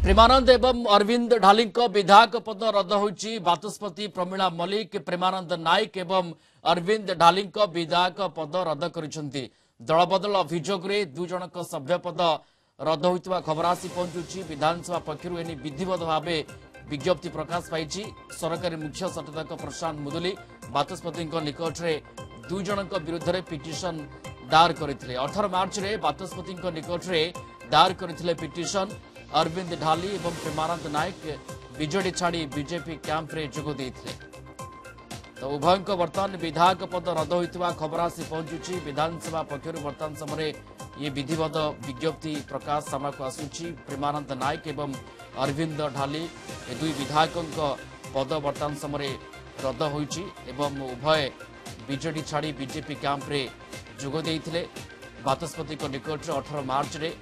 प्रेमानंद एवं अरविंद ढाली विधायक पद रद्द होईची। बाचस्पति प्रमीला मल्लिक प्रेमानंद नायक एवं अरविंद ढाली विधायक पद रद्द करिसेंती। दलबदल अभियोग रे दुई जनक सभ्य पद रद्द होइतबा खबर आसी पहुंचुची। विधानसभा पक्षरु एनी विधिवत भावे विज्ञप्ति प्रकाश पाइची। सरकारी मुख्य सचेतक प्रशांत मुदुली बाचस्पति निकट में दुई जनक विरुद्ध में पिटिशन दायर करथिले। 18 मार्च रे बाचस्पति निकट में दायर करथिले पिटिशन। अरविंद ढाली एवं प्रेमानंद नायक बीजेडी छाड़ी बीजेपी कैंप रे जोग देथिले। तो उभय वर्तमान विधायक पद रद्द होइतबा खबर आसी पहुंचुची। विधानसभा पक्षरु वर्तमान समय ये विधिवत विज्ञप्ति प्रकाश सामको आसुची। प्रेमानंद नायक एवं अरविंद ढाली ए दुई विधायकों पद वर्तमान समय रद्द होइची एवं उभय बीजेडी छाड़ी बीजेपी कैंप रे जोग देथिले। बाचस्पति निकट 18 मार्च रे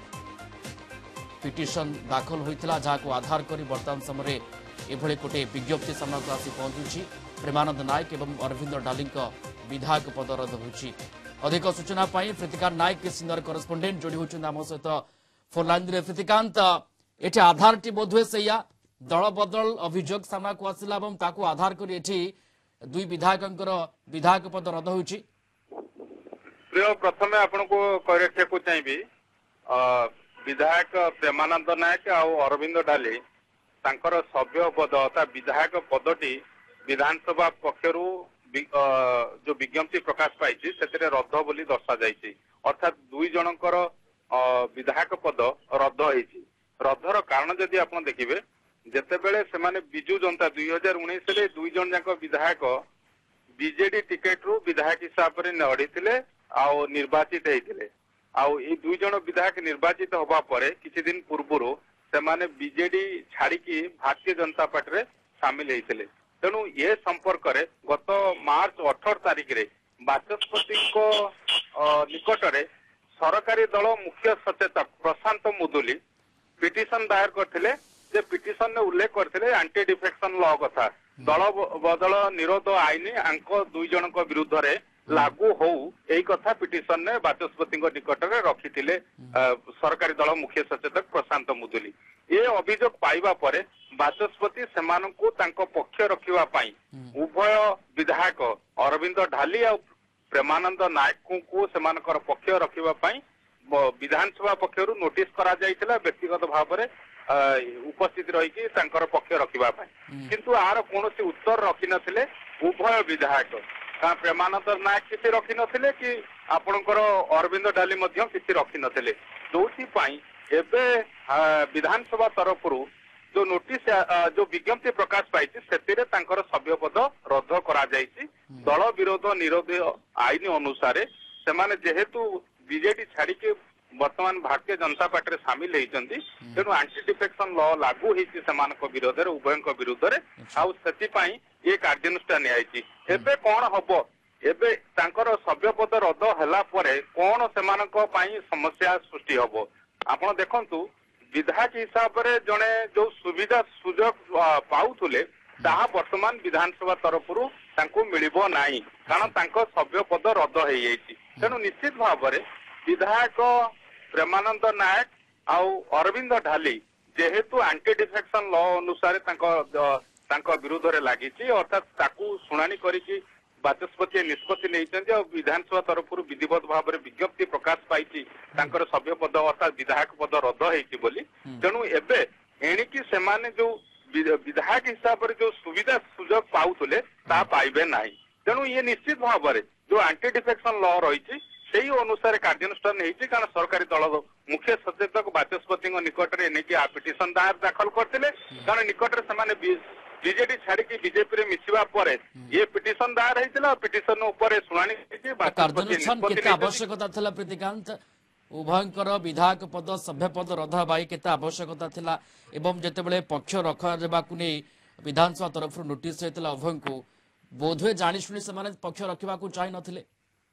पिटिशन दाखल होइतिला, जाको आधार करी वर्तमान समय एभली गोटे विज्ञप्ति सामको आसी पहुंचुची। प्रेमानंद नायक एवं अरविंद ढाली विधायक पद रद्द होइची। अधिक सूचना पाई प्रीतिकांत नायक सीनियर करेस्पोंडेंट जोड़ी होइछन आम सहित फोन लाइन रे। प्रीतिकांत, एठी आधार टी बोधवे सैया दल बदल अभियोग सामको आसिला एवं ताको आधार करी एठी दुई विधायकंकर विधायक पद रद्द होइची। प्रिय प्रथमे आपन को करेक्ट को चाहिबी विधायक प्रेमानंद नायक और अरविंद ढाली तांकर सभ्य पद अर्थात विधायक पदटी विधानसभा पक्षरु जो विज्ञप्ति प्रकाश पाई से रद्द बोली दर्शा जाइए। अर्थात दुई जनकर विधायक पद रद्द होइछि। रद्दर कारण जदि आप देखिए जेतेबेले से माने बिजु जनता 2019 रे दुई जन जाक विधायक बीजेडी टिकेट रु विधायक हिसाब से लड़ीथिले आ निर्वाचित होइथिले। आउ ये दुई जन विधायक निर्वाचित होबा परे किछि दिन पूर्व से माने बीजेडी छाड़िकी भारतीय जनता पार्टी रे शामिल होइथिले। तेणु ये संपर्क रे गत मार्च 18 तारिख रे बाचस्पति को निकट रे सरकारी दल मुख्य सचेतक प्रशांत मुदुली पिटिशन दायर करथिले। जे पिटिशन ने उल्लेख करथिले एंटी डिफेक्शन लॉ कथा दल बदल निरोध आईन आंको दुई जनक विरुद्ध रे लागू हो यही कथा पिटिशन ने बाचस्पति निकट में रखिथिले सरकारी दल मुख्य सचेतक प्रशांत मुदुली। ये अभियोग पाइबा परे बाचस्पति सेमानकु तांको पक्ष रखिबा पाई उभय विधायक अरविंद ढाली और प्रेमानंद नायक को सेमानकर पक्ष रखिबा पाई विधानसभा पक्षरु नोटिस करा जायतिला व्यक्तिगत भाव में उपस्थित रही तांकर पक्ष रखिबा पाई। किंतु आर कोनोसी उत्तर रखि नथिले उभय विधायक। प्रेमानंद नायक किसी रखी नथिले कि आपणकर अरविंद ढाली मध्य किसी रखी नथिले। जोथि पाई एबे विधानसभा तरफ जो नोटिस जो विज्ञप्ति प्रकाश पाई सेतिरे तांकर सभ्य पद रद्द करा जायछि। दल विरोध निरोध आईन अनुसार से माने जेहेतु बीजेडी छाड़ी के वर्तमान भारतीय जनता पार्टी रे शामिल होइचंती तेनु एंटी डिफेक्शन लॉ लागू होइछि सेमानक विरोध रे उभयक विरोध रे आउ सेति पाई ये कार्यानुष्ठान नियाइछि। एबे कोन हबो एबे तांकर सभ्य पद रद्द हला परे कोन सेमानक पाई समस्या सृष्टि हबो। आपण देखंतु विधायक हिसाब रे जणे जो सुविधा सुजोग पाउथुले ताहा वर्तमान विधानसभा तरफरु तांको मिलिबो नाही कारण तांको सभ्य पद रद्द हो जाइछि। तेनु निश्चित भाव रे विधायक प्रेमानंद नायक आउ अरविंद ढाली जेहेतु एंटी डिफेक्शन लॉ अनुसार तांको विरोध रे लागिछि अर्थात ताकू शुणानी करिछि बाचस्पति निष्पत्ति नेइछन्ति और विधानसभा तरफरु विधिवत भाव में विज्ञप्ति प्रकाश पाइछि तांकर सभ्य पद अर्थात विधायक पद रद्द होइछि बोली। तेणु एबे एणिकी सेमाने जो विधायक हिसाब से जो सुविधा सुजोग पाउथुले ता पाइबे नाही। तेणु ये निश्चित भाव में जो एंटी डिफेक्शन लॉ रही से अनुसार कार्यानुष्ठान होती कारण सरकारी दल मुख्य सचेतक बाचस्पति निकट में पिटिशन दाखल करते कारण निकट में बीजेडी छाड़ी बीजेपी रे मिसिबा परे ये पिटिशन दायर होइतिला। पिटिशन ऊपर सुनानी आवश्यकता थिला। प्रीतिकांत, उभयंकर विधायक पद सभ्य पद रद्द बाई केते आवश्यकता थिला एवं जेतेबेले पक्ष रखा जेबाकु नै विधानसभा तरफ नोटिस होइतिला उभयंको बोधवे जानि सुनि समान पक्ष रखिबाकू चाहि नथिले।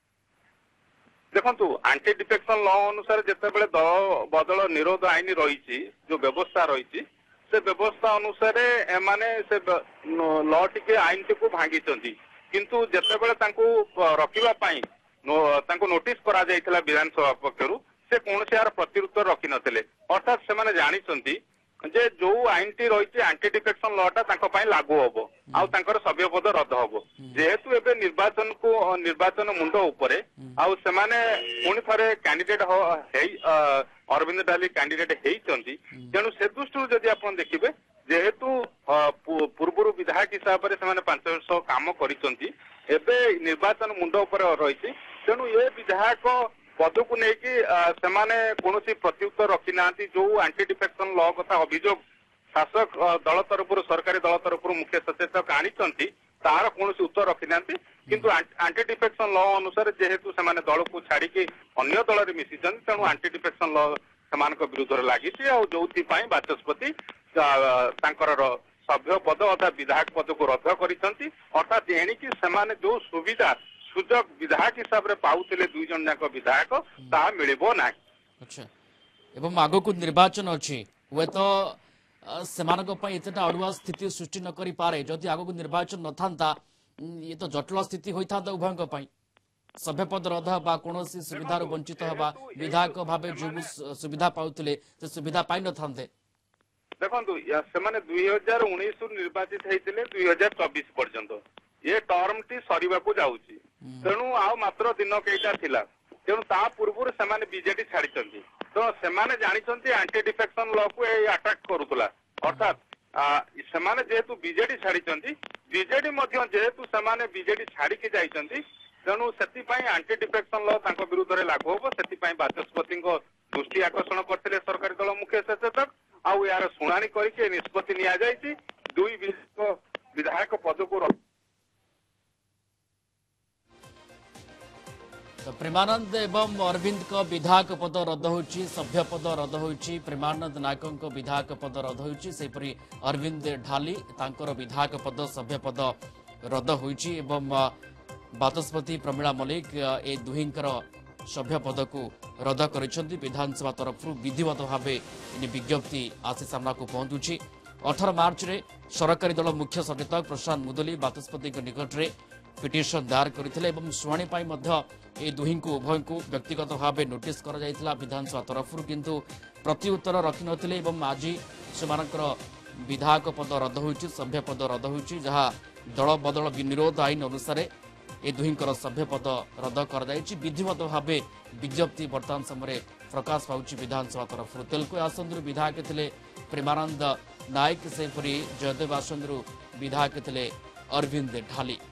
देखंतु एंटी डिफेक्शन लॉ अनुसार जेतेबेले दल बदल निरोध आईन रही जो व्यवस्था रही से व्यवस्था अनुसार एमाने से लॉ टिके आईन टिको भांगी किंतु जेतेबेले तांको रखिबा पाई तांको नोटिस करा जायतिला विधानसभा पक्षरु से कोनोसी यार प्रत्युत्तर रखि नथिले। अर्थात से माने जानिसंती जे जो आईन टी रही आंटी डिफेक्शन लटा लागू हम आर सभ्य पद रद्द हम जेहेतु एबे निर्वाचन मुंड उपरे पुणी थे कैंडिडेट अरविंद डाली कैंडिडेट होती तेणु से दृष्टि जदि आप देखिए जेहेतु पूर्व विधायक हिसाब से 5 वर्ष काम करिसंती एबे निर्वाचन मुंड उपर रही तेणु ये विधायक पद को लेकिन कौन प्रत्युत्तर रखी ना जो आंटी डिफेक्शन लॉ कथा अभियोग शासक दल तरफ सरकारी दल तरफ मुख्य सचेतक आनी तार कौन उत्तर रखी ना किंतु आंटी डिफेक्शन लॉ अनुसार जेहेतु से दल को छाड़ी अन्य दल में मिसी तेणु आंटी डिफेक्शन लॉ से विरुद्ध लगी जो बाचस्पति सभ्य पद अर्थात विधायक पद को रद्द कर अर्थात एणिकी जो सुविधा सुजोग विधायक हिसाब से पाउथिले दुई जन जाक विधायक ता मिलिबो नाही। अच्छा एवं आगो को निर्वाचन अछि वे तो सेमानक पय एतटा अडुआ स्थिति सृष्टि न करि पारे जदि आगो को निर्वाचन न थांता ये तो जटिल स्थिति होइथा त उभयक पय सभ्य पद रद्द बा कोनोसी सुविधा रो वंचित हबा विधायक भाबे जो सुविधा पाउथिले से सुविधा पाइ न थांते देखंतु से माने 2019 निर्वाचित हेतिले 2024 पर्यंत ये टर्म टी सरीबा को जाउची तेणु आ मात्र दिन कईटा थिला तेणु ता पूर्व से बीजेडी छाड़ी तो से जानी आंटी डिफेक्शन लॉ को अटैक करूला अर्थात से जेहेतु बीजेडी छाड़ी बीजेडी जेहेतु से बीजेडी छाड़ी जाइछंती तेणु से आंटी डिफेक्शन लॉ विरुद्ध लागू हम से बाचस्पति दृष्टि आकर्षण करते सरकारी दल मुख्य सचेतक आउ यार शुणाणी करके निष्पत्ति निया जायछि दुई विधायक पद को तो प्रेमानंद एवं अरविंद को विधायक पद रद्द होची सभ्य पद रद्द होची प्रेमानंद नायक को विधायक पद रद्द होची सेपरी अरविंद ढाली तांकर विधायक पद सभ्य पद रद्द होची एवं बाचस्पति प्रमिला मलिक ए दुहिंकर सभ्य पद को रद्द करिसेंती विधानसभा तरफ विधिवत भावे विज्ञप्ति आसी सामना को पहुंचुची 18 मार्च रे सरकारी दल मुख्य सचेतक प्रशांत मुदुली बाचस्पति निकट में पिटिशन दायर करथिले एवं शुणाणी पाई मध्य ए दुहिं को उभय को व्यक्तिगत भाव नोटिस कर जाइथिला विधानसभा तरफ किंतु प्रत्युत्तर रखि नथिले एवं आज सेमानकर विधायक पद रद्द होइछि सभ्य पद रद्द होइछि जहा दल बदल विरोध आईन अनुसार ए दुहिंकर सभ्य पद रद्द कर जाइछि विधिवत भाव विज्ञप्ति वर्तमान समय प्रकाश पाउछि विधानसभा तरफ तेलको आसंदरु विधायक थिले प्रेमानंद नायक सेपरी जयदेव आसंदरु विधायक थिले अरविंद ढाली।